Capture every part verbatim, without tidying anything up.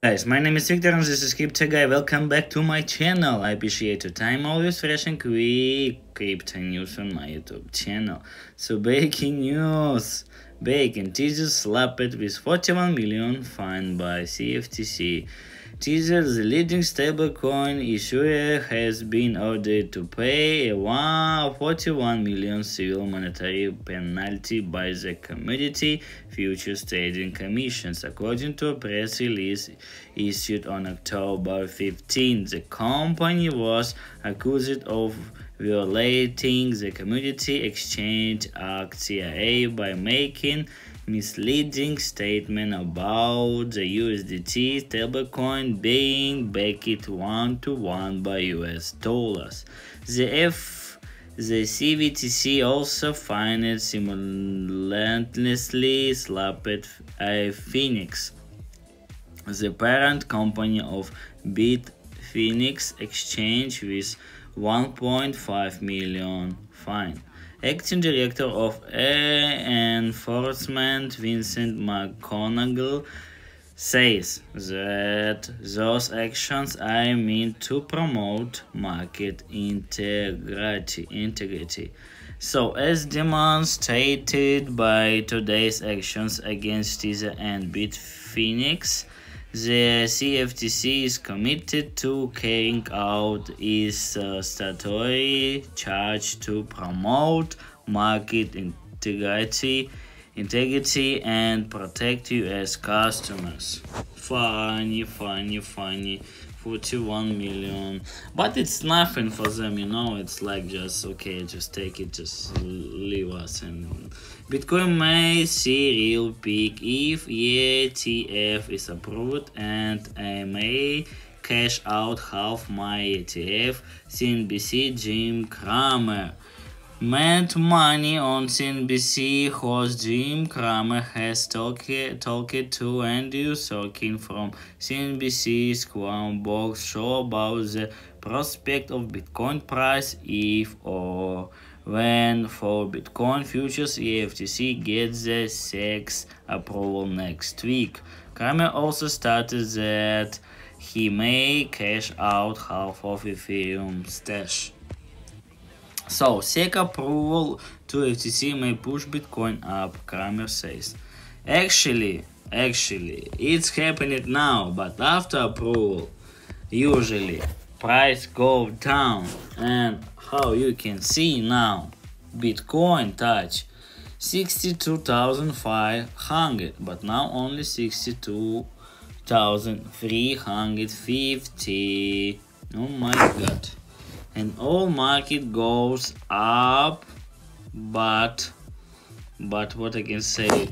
Guys, my name is Victor and this is Crypto Guy. Welcome back to my channel. I appreciate your time, always fresh and quick crypto news on my YouTube channel. So breaking news. Breaking Tether slapped with forty-one million fine by C F T C. Tether, the leading stablecoin issuer, has been ordered to pay a forty-one million civil monetary penalty by the Commodity Futures Trading Commissions, according to a press release issued on October fifteenth. The company was accused of violating the Commodity Exchange Act (C R A) by making misleading statement about the U S D T stablecoin being backed one to one by U S dollars. The F the C F T C also fined simultaneously slapped iFinex, the parent company of Bitfinex exchange, with one point five million fine. Acting Director of Enforcement Vincent McGonagle says that those actions are meant to promote market integrity. integrity. So, as demonstrated by today's actions against Tether and Bitfinex, the C F T C is committed to carrying out its uh, statutory charge to promote market integrity, integrity and protect U S customers. Funny, funny, funny. forty-one million, but it's nothing for them, you know. It's like, just okay, just take it, just leave us. And Bitcoin may see real peak if E T F is approved, and I may cash out half my E T F. C N B C Jim Cramer made money on C N B C host Jim Cramer has talked talked to Andrew Sorkin from C N B C's Crown Box show about the prospect of Bitcoin price if or when for Bitcoin futures E F T C gets the S E C approval next week. Cramer also stated that he may cash out half of Ethereum stash. So, S E C approval to F T C may push Bitcoin up, Cramer says. Actually, actually, it's happening now, but after approval, usually price go down. And how you can see now, Bitcoin touch sixty-two thousand five hundred, but now only sixty-two thousand three hundred fifty. Oh my god. And all market goes up, but but what I can say,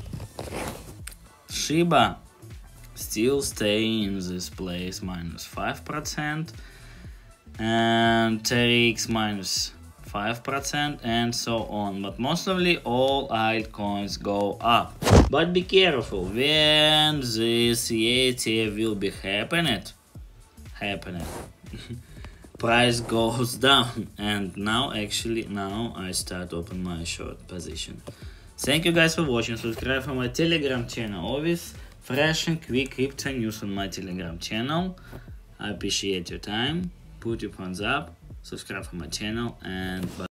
Shiba still stay in this place, minus five percent, and T R X minus five percent, and so on. But mostly all altcoins go up. But be careful, when this E T F will be happening, happening. price goes down, and now actually now I start open my short position. Thank you guys for watching. Subscribe for my Telegram channel. Always fresh and quick crypto news on my Telegram channel. I appreciate your time. Put your thumbs up, subscribe for my channel, and bye.